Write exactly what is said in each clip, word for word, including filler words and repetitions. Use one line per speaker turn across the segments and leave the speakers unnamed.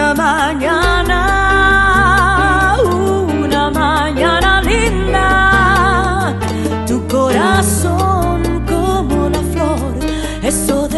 Una mañana, una mañana linda, tu corazón como la flor, eso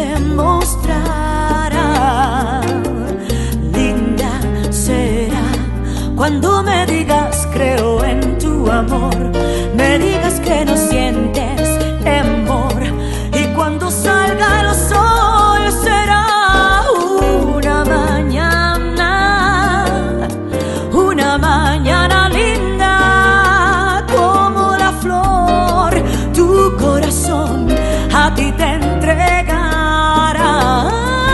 demostrará. Linda será cuando me digas creo en tu amor, me digas que no sientes temor, y cuando salga el sol será una mañana, una mañana linda como la flor, tu corazón a ti te entregará.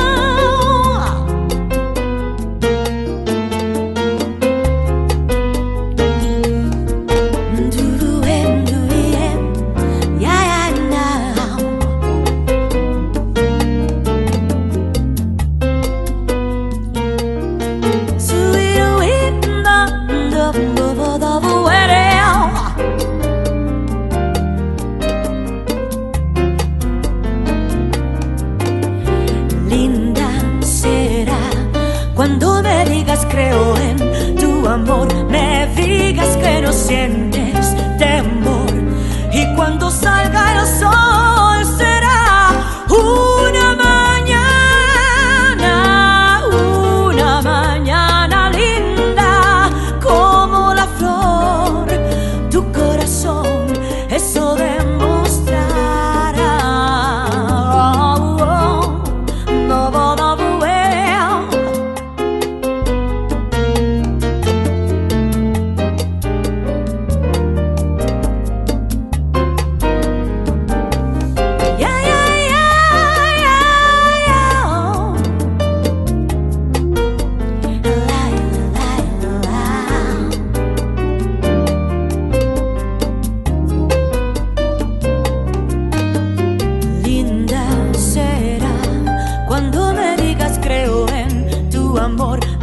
Linda será cuando me digas creo en tu amor, me digas que no sientes temor, y cuando salga el sol será una mañana, una mañana linda como la flor, tu corazón eso demostrará. Cuando me digas creo en tu amor,